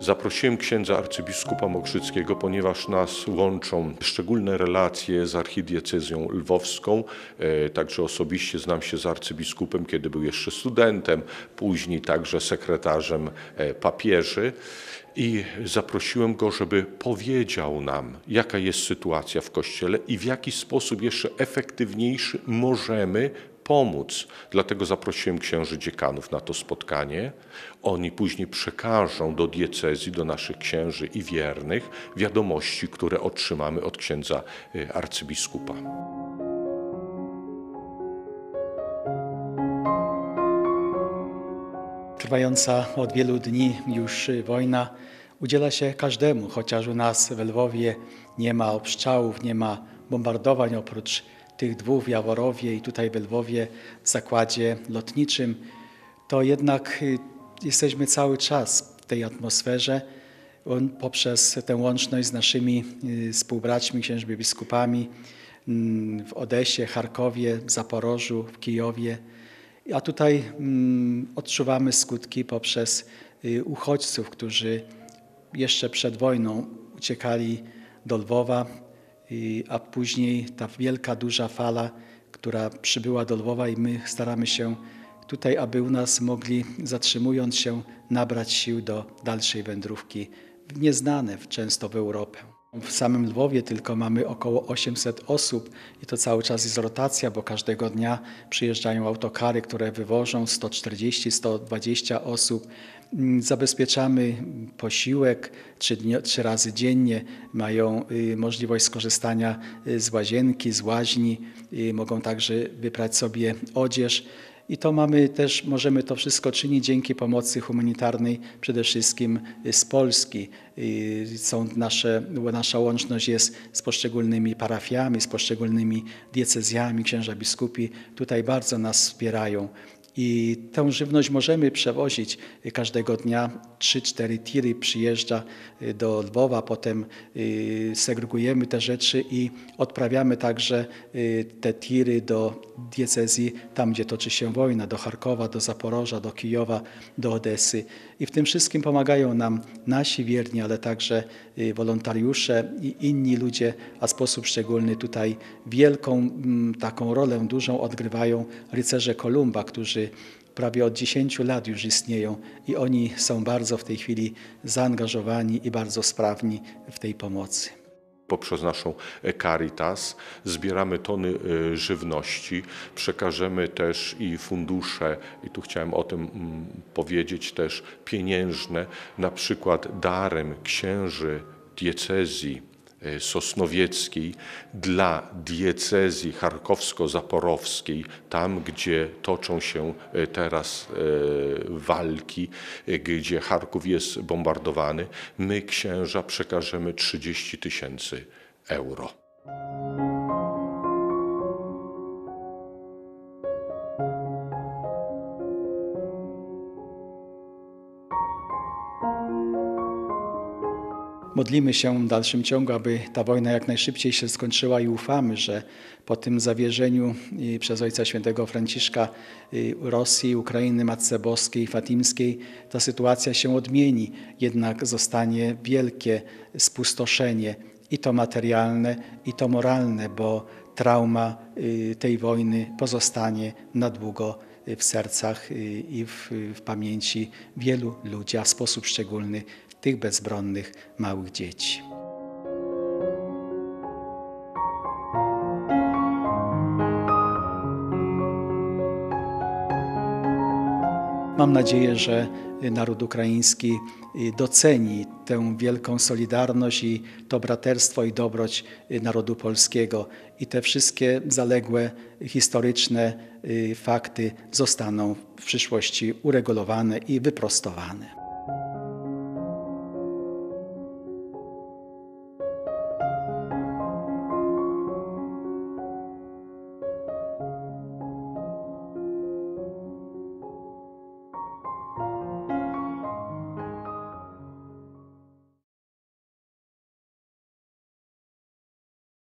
Zaprosiłem księdza arcybiskupa mokrzyckiego, ponieważ nas łączą szczególne relacje z archidiecezją lwowską. Także osobiście znam się z arcybiskupem, kiedy był jeszcze studentem, później także sekretarzem papieży. I zaprosiłem go, żeby powiedział nam, jaka jest sytuacja w Kościele i w jaki sposób jeszcze efektywniejszy możemy pomóc. Dlatego zaprosiłem księży dziekanów na to spotkanie. Oni później przekażą do diecezji, do naszych księży i wiernych wiadomości, które otrzymamy od księdza arcybiskupa. Trwająca od wielu dni już wojna udziela się każdemu, chociaż u nas w Lwowie nie ma obstrzałów, nie ma bombardowań oprócz tych dwóch w Jaworowie i tutaj w Lwowie w zakładzie lotniczym, to jednak jesteśmy cały czas w tej atmosferze poprzez tę łączność z naszymi współbraćmi, księżmi biskupami w Odesie, Charkowie, w Zaporożu, w Kijowie. A tutaj odczuwamy skutki poprzez uchodźców, którzy jeszcze przed wojną uciekali do Lwowa, a później ta wielka, duża fala, która przybyła do Lwowa i my staramy się tutaj, aby u nas mogli, zatrzymując się, nabrać sił do dalszej wędrówki w nieznane często w Europę. W samym Lwowie tylko mamy około 800 osób i to cały czas jest rotacja, bo każdego dnia przyjeżdżają autokary, które wywożą 140-120 osób. Zabezpieczamy posiłek 3 razy dziennie, mają możliwość skorzystania z łazienki, z łaźni, mogą także wyprać sobie odzież. I to możemy to wszystko czynić dzięki pomocy humanitarnej, przede wszystkim z Polski. Nasza łączność jest z poszczególnymi parafiami, z poszczególnymi diecezjami, księża biskupi tutaj bardzo nas wspierają. I tę żywność możemy przewozić każdego dnia. 3-4 tiry przyjeżdża do Lwowa, potem segregujemy te rzeczy i odprawiamy także te tiry do diecezji, tam gdzie toczy się wojna, do Charkowa, do Zaporoża, do Kijowa, do Odesy. I w tym wszystkim pomagają nam nasi wierni, ale także wolontariusze i inni ludzie, a w sposób szczególny tutaj wielką taką rolę dużą odgrywają rycerze Kolumba, którzy prawie od 10 lat już istnieją i oni są bardzo w tej chwili zaangażowani i bardzo sprawni w tej pomocy. Poprzez naszą Caritas zbieramy tony żywności, przekażemy też i fundusze, i tu chciałem o tym powiedzieć też, pieniężne, na przykład darem księży diecezji sosnowieckiej dla diecezji charkowsko-zaporowskiej, tam gdzie toczą się teraz walki, gdzie Charków jest bombardowany, my księża przekażemy 30 000 euro. Modlimy się w dalszym ciągu, aby ta wojna jak najszybciej się skończyła i ufamy, że po tym zawierzeniu przez Ojca Świętego Franciszka Rosji, Ukrainy, Matce Boskiej, Fatimskiej, ta sytuacja się odmieni. Jednak zostanie wielkie spustoszenie i to materialne, i to moralne, bo trauma tej wojny pozostanie na długo w sercach i w pamięci wielu ludzi, a w sposób szczególny tych bezbronnych małych dzieci. Mam nadzieję, że naród ukraiński doceni tę wielką solidarność i to braterstwo i dobroć narodu polskiego i te wszystkie zaległe historyczne fakty zostaną w przyszłości uregulowane i wyprostowane.